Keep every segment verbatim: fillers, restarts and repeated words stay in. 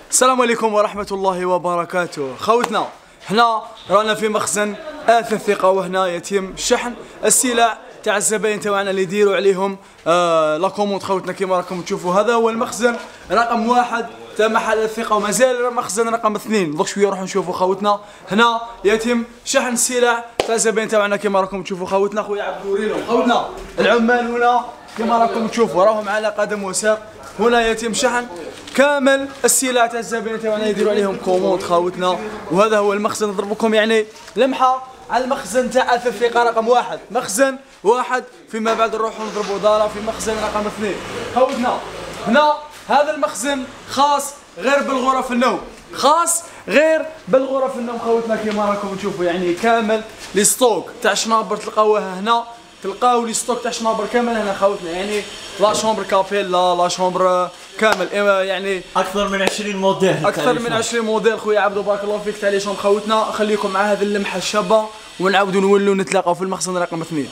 السلام عليكم ورحمة الله وبركاته. خوتنا هنا رانا في مخزن آث الثقة، وهنا يتم شحن السلع تاع الزباين تاعنا اللي يديروا عليهم آه لاكوموند. خوتنا كيما راكم تشوفوا هذا هو المخزن رقم واحد تاع محل الثقة، ومازال مخزن رقم اثنين. دوك شوية نروحوا نشوفوا خوتنا. هنا يتم شحن السلع تاع الزباين تاعنا كيما راكم تشوفوا خوتنا. خويا عبد وريلهم خوتنا العمال هنا كيما راكم تشوفوا راهم على قدم وساق. هنا يتم شحن كامل السلع تاع الزباين تاعنا يديروا عليهم كوموند خوتنا. وهذا هو المخزن. نضربكم يعني لمحه على المخزن تاع آث الثقة رقم واحد، مخزن واحد. فيما بعد نروحوا نضربوا دارة في مخزن رقم اثنين خوتنا. هنا هذا المخزن خاص غير بالغرف النوم، خاص غير بالغرف النوم خوتنا كيما راكم تشوفوا. يعني كامل لي ستوك تاع شنابر تلقاوها هنا، تلقاو لي ستوك تاع شنابر كامل هنا خوتنا. يعني لا شومبر كابيلا، لا شومبر كامل، يعني اكثر من عشرين موديل، اكثر من عشرين موديل. خويا عبدو بارك الله فيك تاع لي شومبر خوتنا. خليكم مع هذه اللمحه الشابه ونعاودوا نولوا نتلاقاو في المخزن رقم اثنين.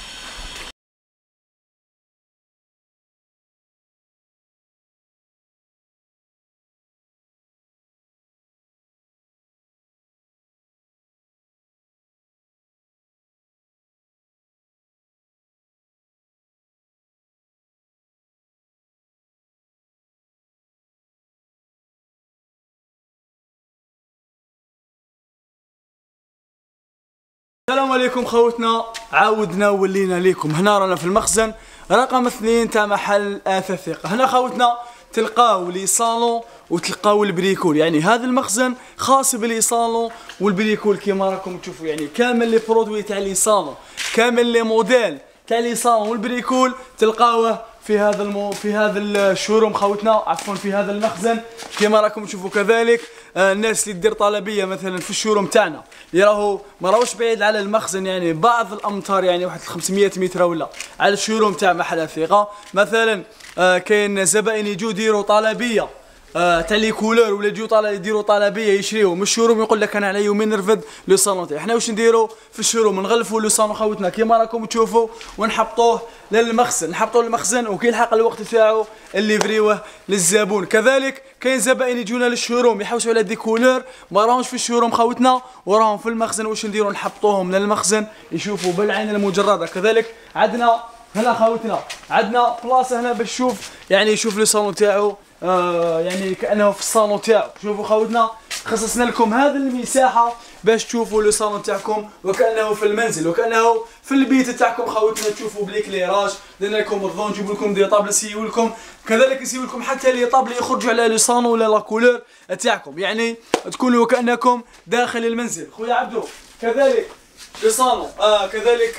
السلام عليكم خوتنا، عاودنا ولينا ليكم. هنا رانا في المخزن رقم اثنين تاع محل آث الثقة. هنا خوتنا تلقاو لي صالون وتلقاو البريكول. يعني هذا المخزن خاص بلي صالون والبريكول كيما راكم تشوفوا. يعني كامل لي برودوي تاع لي صالون، كامل لي موديل تاع لي صالون والبريكول تلقاوه في هذا المو في هذا الشوروم خوتنا، عفوا في هذا المخزن كيما راكم تشوفوا. كذلك آه الناس اللي تدير طلبيه مثلا في الشوروم تاعنا اللي راهو ما راهوش بعيد على المخزن، يعني بعض الامتار، يعني واحد خمسمية متر ولا على الشوروم تاع محل الثقة. مثلا آه كاين زبائن يجوا يديروا طلبيه آه تاع لي كولور، ولا يجيو طالع يديروا طلبيه يشريو من الشوروم، يقول لك انا على يومين نرفد لو صالون تاعي. حنا واش نديروا في الشوروم؟ نغلفوا لو صالون خوتنا كيما راكم تشوفوا ونحطوه للمخزن، نحطوه للمخزن وكي يلحق الوقت تاعو اللي يفريوه للزبون. كذلك كاين زبائن يجونا للشوروم يحوسوا على دي كولور ما راهمش في الشوروم خوتنا وراهم في المخزن. واش نديروا؟ نحطوهم للمخزن يشوفوا بالعين المجرده. كذلك عندنا هنا خوتنا عندنا بلاصه هنا باش تشوف، يعني يشوف لو صالون تاعو آه يعني كانه في الصالون تاعو. شوفوا خوتنا خصصنا لكم هذه المساحه باش تشوفوا لو صالون تاعكم وكانه في المنزل، وكانه في البيت تاعكم خوتنا. تشوفوا بليكليراج، درنا لكم الضوء، نجيب لكم دي طابل نسيو لكم، كذلك نسيو لكم حتى لي طابل يخرجوا على لو صالون ولا لا كولور تاعكم، يعني تكونوا وكانكم داخل المنزل. خويا عبدو كذلك لو صالون آه كذلك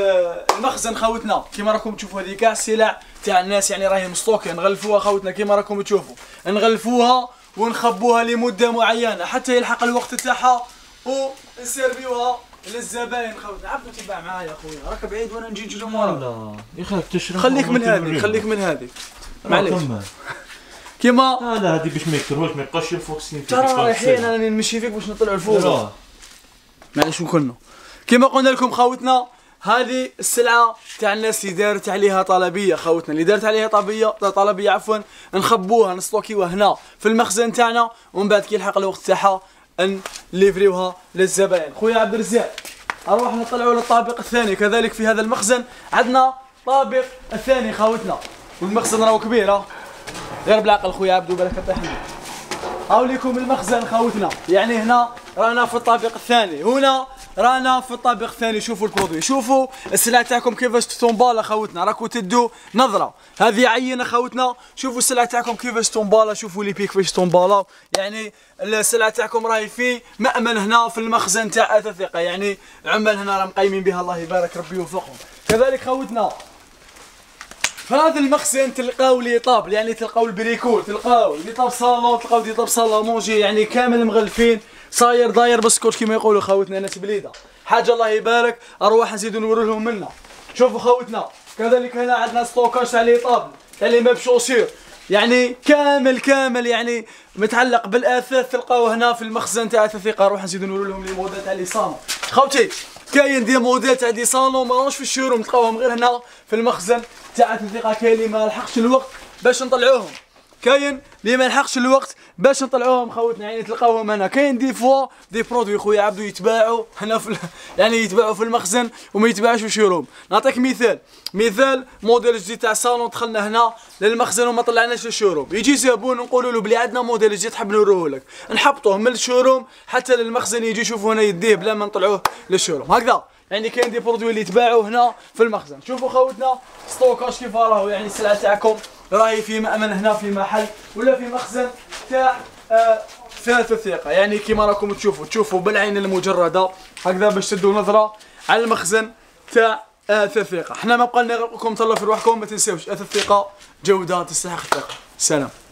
المخزن خوتنا كيما راكم تشوفوا. هذه كاع السلع تاع الناس يعني راهي مستوكه، نغلفوها خوتنا كيما راكم تشوفوا، نغلفوها ونخبوها لمده معينه حتى يلحق الوقت تاعها ونسيرفيوها للزباين خوتنا. عبدو تبع معايا يا خويا، راك بعيد وانا نجي نجي من ورا. لا يخاف تشرب، خليك من هذه، خليك من هذه معليش. كيما لا لا هذه باش ما يكرهوش ما يبقاش ينفوكسين فيك. ترى رايحين انا نمشي فيك باش نطلعوا الفوق. معليش وكلنا كيما قلنا لكم خوتنا. هذه السلعه تاع الناس اللي دارت عليها طلبيه خوتنا، اللي دارت عليها طلبيه طلبيه عفوا، نخبوها نستوكيوها هنا في المخزن تاعنا، ومن بعد كي يلحق الوقت تاعها نليفريوها للزبائن. خويا عبد الرزاق اروح نطلعوا للطابق الثاني. كذلك في هذا المخزن عندنا طابق الثاني خوتنا، والمخزن راهو كبير غير بالعقل. خويا عبدو بالك طيحنا. هاوليكم المخزن خوتنا، يعني هنا رانا في الطابق الثاني، هنا رانا في الطابق الثاني. شوفوا البرودوي، شوفوا السلعه تاعكم كيفاش تنبالا خوتنا، راكم تدوا نظره. هذه عينه خوتنا، شوفوا السلعه تاعكم كيفاش تنبالا، شوفوا لي بيك كيفاش تنبالا. يعني السلعه تاعكم راهي في مأمن هنا في المخزن تاع آث الثقة. يعني عمال هنا راهم قايمين بها، الله يبارك ربي يوفقهم. كذلك خوتنا في هذا المخزن تلقاو لي طابل، يعني تلقاو البريكول، تلقاو لي طاب صالون، تلقاو لي طاب صالامونجي، يعني كامل مغلفين صاير داير بسكوت كيما يقولوا خوتنا ناس بليده. حاجه الله يبارك، ارواح نزيدو نورو لهم منا. شوفوا خوتنا كذلك هنا عندنا ستوكاج تاع لي طابل تاع لي ماب شوسير، يعني كامل كامل يعني متعلق بالاثاث تلقاوه هنا في المخزن تاع آث الثقة. نروح نزيدو نورو لهم لي موديل تاع لي صالون خوتي. كاين دي موديل تاع دي صالون ماهوش في الشوروم، تلقاوهم غير هنا في المخزن تاع آث الثقة. كاين اللي ما لحقش الوقت باش نطلعوهم، كاين اللي ما يلحقش الوقت باش نطلعوهم خوتنا، يعني تلقاوهم هنا. كاين دي فوا دي برودوي خويا عبدو يتباعوا هنا في يعني يتباعوا في المخزن وما يتباعوش في الشوروم. نعطيك مثال مثال موديل جديد تاع صالون دخلنا هنا للمخزن وما طلعناش للشوروم. يجي زبون نقولوا له بلي عندنا موديل جديد حاب نوريه لك، نحبطوه من الشوروم حتى للمخزن يجي يشوفوا هنا يديه بلا ما نطلعوه للشوروم. هكذا يعني كاين دي برودوي اللي يتباعوا هنا في المخزن. شوفوا خوتنا ستوكاج كيف راهو، يعني السلعه تاعكم راهي في مأمن هنا في محل ولا في مخزن تاع آه ثالث الثقه، يعني كيما راكم تشوفوا تشوفوا بالعين المجرده هكذا باش تدوا نظره على المخزن تاع ثالث الثقه. حنا ما بقى لنا غير لكم تهلاو في روحكم، ما تنساوش ثالث الثقه جوده تستحق الثقه. سلام.